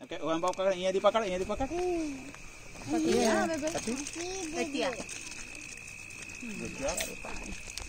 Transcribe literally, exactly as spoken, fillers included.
Oke, uang bawa kakak ini dipakar, ini dipakar. Iya, bebe. Betia.